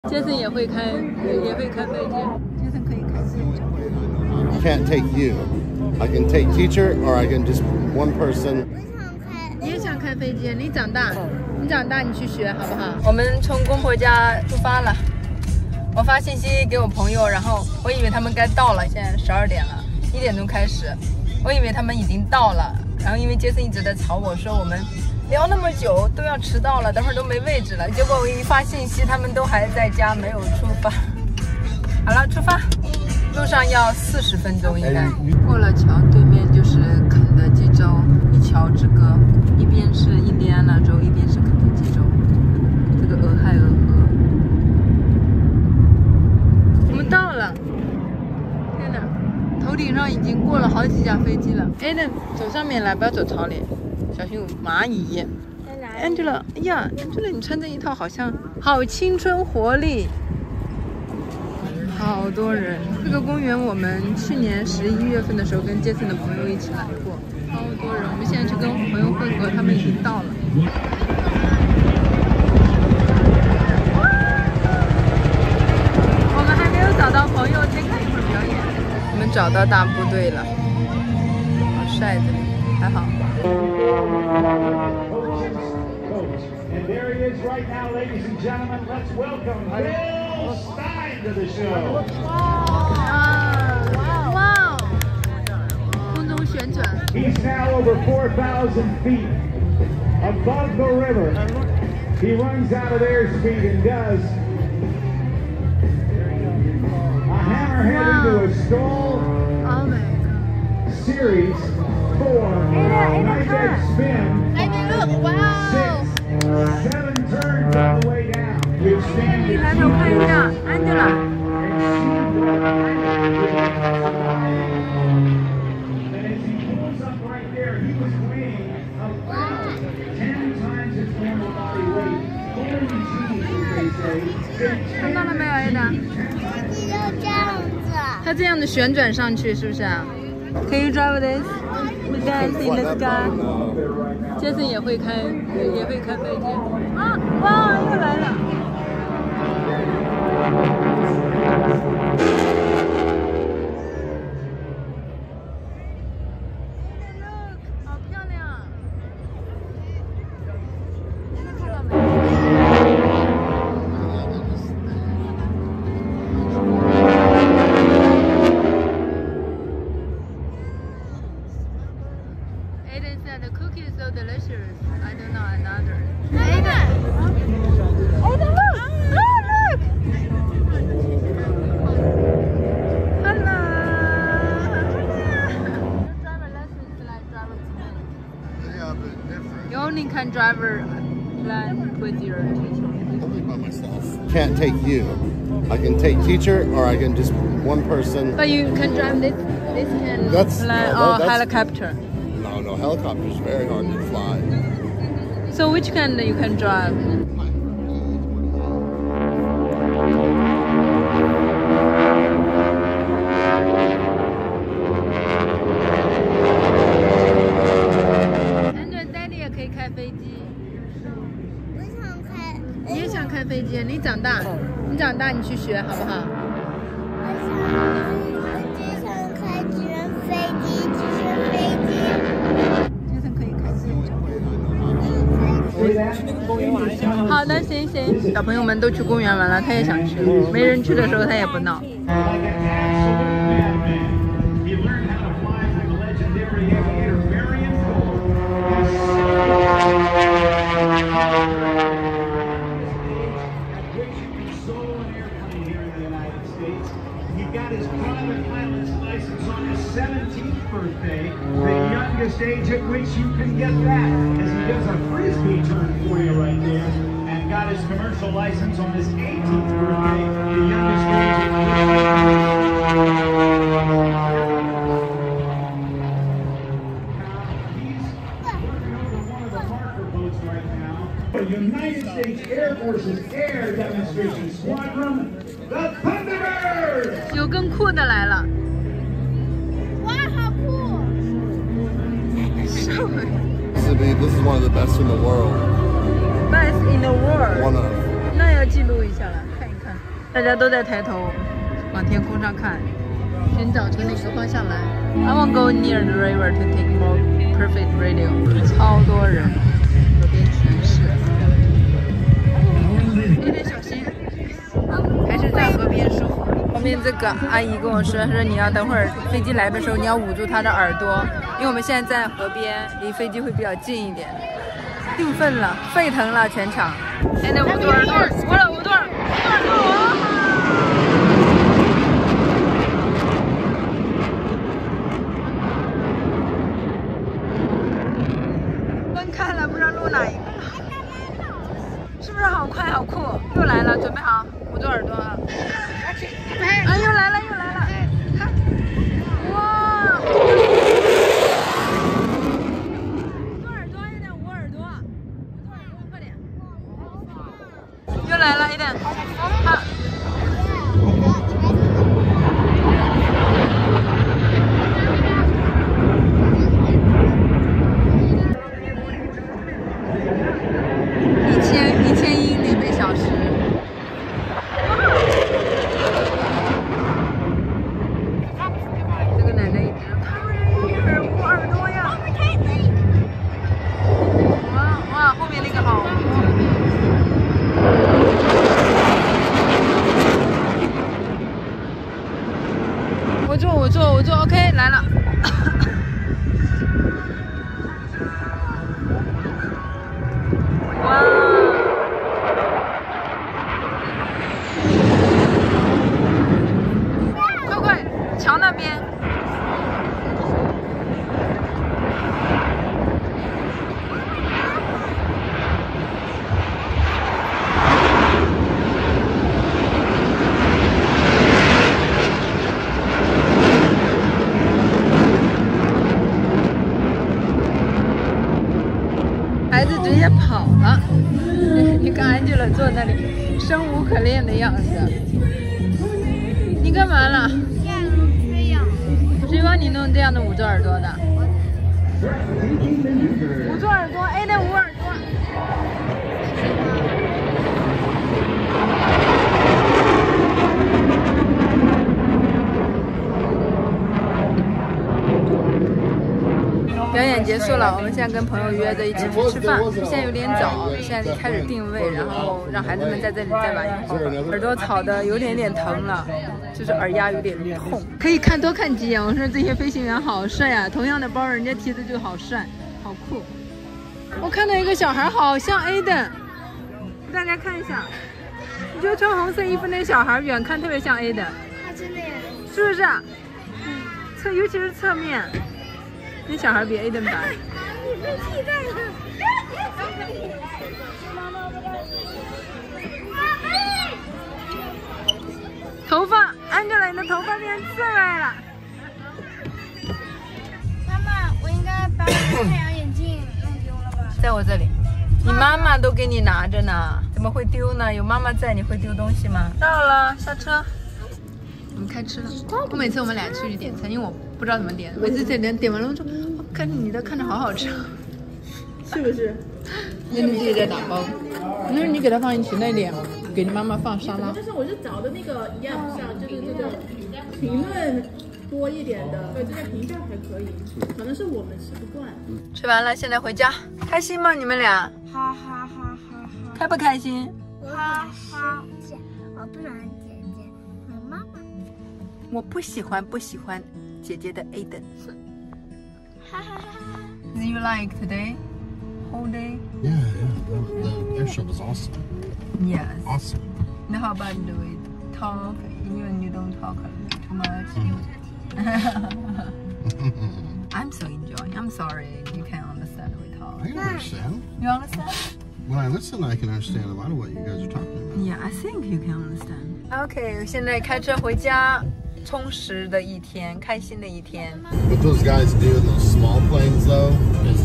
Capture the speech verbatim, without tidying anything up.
杰森也会开，也会开飞机。杰森可以开飞机。 I can't take you. I can take teacher, or I can just one person. 你也想开飞机？你长大，你长大你去学好不好？我们从公婆家出发了。我发信息给我朋友，然后我以为他们该到了，现在十二点了，一点钟开始，我以为他们已经到了。然后因为杰森一直在吵我说我们聊那么久都要迟到了，等会儿都没位置了。结果我一发信息，他们都还在家没有出发。好了，出发。路上要四十分钟，应该过了桥，对面就是肯德基州，一桥之隔，一边是印第安纳州，一边是肯德基州。这个俄亥俄河，我们到了！天哪，头顶上已经过了好几架飞机了。哎，那走上面来，不要走槽里，小心有蚂蚁。Angela， 哎呀 ，Angela， 你穿这一套好像好青春活力。好多人，这个公园我们去年十一月份的时候跟杰森的朋友一起来过，好多人。我们现在去跟朋友会合，他们已经到了。我们还没有找到朋友，先看一会儿表演。我们找到大部队了，好晒这里，还好。 And there he is right now, ladies and gentlemen. Let's welcome Bill Stein to the show. Wow! Wow! 空中旋转。 He's now over four thousand feet above the river. He runs out of airspeed and does a hammerhead into a stall. Oh my god! Series four. Knife edge spin. Look! Wow! Seven turns on the way down. Which stands 你抬头看一下 ，Angela。 And as he pulls up right there, he was weighing about ten times his normal body weight. Holy Jesus, they say. 看到了没有 ，Ada？ 要这样子。 它这样的旋转上去是不是啊 ？Can you drive this? We dance in the sky. 杰森也会开，也会开飞机。啊！哇，又来了。Look， 好漂亮。现在看到没？Aiden said the cookie is so delicious. I don't know another. Aiden! Aiden, look! Oh, look! Hello! Driver lessons like driver plan. Yeah, but different. You only can driver plan with your teacher. Only by myself. Can't take you. I can take teacher, or I can just one person. But you can drive this, this can That's- plan no, or that's- helicopter. No, no, helicopter's very hard to fly. So which kind you can drive? Angela Daddy 也可以开飞机。 我想开， 你也想开飞机？你长大，你长大你去学好不好？ 我想，我只想开直升飞机，直升飞机。 杰森可以开飞机。 See that? 好的，行行。小朋友们都去公园玩了，他也想去。没人去的时候，他也不闹。 Like an absolute madman. He learned how to fly from the legendary aviator Marion Cole. At which you can solo an airplane here in the United States. He got his private pilot's license on his seventeenth birthday, the youngest age at which you can get that, as he does a frisbee turn for you right there, and got his commercial license on his eighteenth birthday, the youngest age at which the United States Air Force's Air Demonstration Squadron, the Thunderbirds! 有更酷的来了。 哇，好酷！ This is, this is one of the best in the world. Best in the world. One of. 那要记录一下了，看一看。 大家都在抬头往天空上看，寻找从哪个方向来。I won't go near the river to take more perfect radio。超多人，河边全是。有点小心，还是在河边舒服。后面这个阿姨跟我说，说你要等会儿飞机来的时候，你要捂住她的耳朵，因为我们现在在河边，离飞机会比较近一点。兴奋了，沸腾了全场。哎，那捂住耳朵，我了，捂住耳，捂住耳朵。分开了，不知道录哪一个，是不是好快好酷？又来了，准备好，捂住耳朵啊！啊，又来了，又来了！看，哇！捂住耳朵，有点捂耳朵，捂住耳朵，快点！又来了，有点，好。一千一千英里每小时。这个奶奶一直看着耳捂耳朵呀。哇哇，后面那个好。我坐我坐我坐 ，OK 来了。哇！快快，桥那边。孩子直接跑了，你看安吉拉坐那里生无可恋的样子。你干嘛了？谁帮你弄这样的捂住耳朵的？捂住耳朵 ，A 的捂耳朵。表演结束了，我们现在跟朋友约着一起去吃饭。现在有点早，现在开始定位，然后让孩子们在这里再玩一会儿。耳朵吵得有点点疼了，就是耳压有点痛。可以看多看几眼。我说这些飞行员好帅呀、啊，同样的包人家提的就好帅，好酷。我看到一个小孩好像 Aiden， 给大家看一下，你觉得穿红色衣服那小孩远看特别像 Aiden， 他真的呀？ 是不是？嗯，侧尤其是侧面。那小孩比 Aiden 白。 你被替代了。 头发，安吉拉，你的头发变刺猬了。 妈妈，我应该把我的太阳眼镜弄丢了吧？ 在我这里，你妈妈都给你拿着呢，怎么会丢呢？有妈妈在，你会丢东西吗？到了，下车。我们开吃了。我每次我们俩出去点餐，因为我不知道怎么点，每次点点点完了之后，我看着你的看着好好吃，是不是？那你自己在打包，那是你给它放一起，那点给你妈妈放沙拉。 但是我是找的那个一样像，就是这个评论多一点的，对，这个评价还可以，可能是我们吃不惯。 吃完了，现在回家，开心吗？你们俩？ 哈哈哈哈！ 开不开心？ 哈哈！我不喜欢姐姐，我妈妈。 我不喜欢不喜欢姐姐的 Aiden。 哈哈哈哈 Do you like today? Whole day? Yeah, yeah. The airship was awesome. Yes. Awesome. Now how about do we talk even you don't talk too much? I'm so enjoying. I'm sorry you can't understand we talk. I can understand. You understand? When I listen, I can understand a lot of what you guys are talking about. Yeah, I think you can understand. Okay, 现在开车回家，充实的一天，开心的一天。 What those guys do in those small planes, though, is